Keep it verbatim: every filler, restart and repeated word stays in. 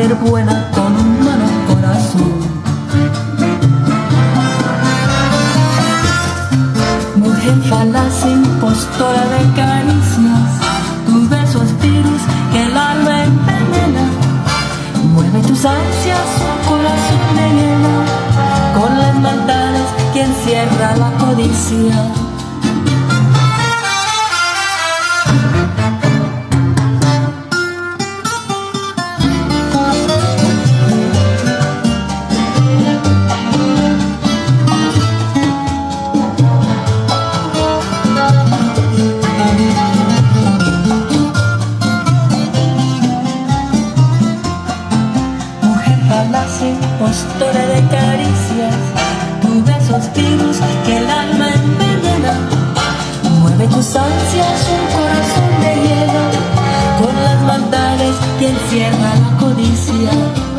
ser buena con un malo corazón. Mujer falaz, impostora de caricias, tu beso es virus que el alma envenena. Mueve tus ansias, un corazón de hielo, con las maldades que encierra la codicia. Impostora de caricias, tu beso es virus que el alma envenena. Mueve tus ansias, un corazón de hielo, con las maldades que encierra la codicia.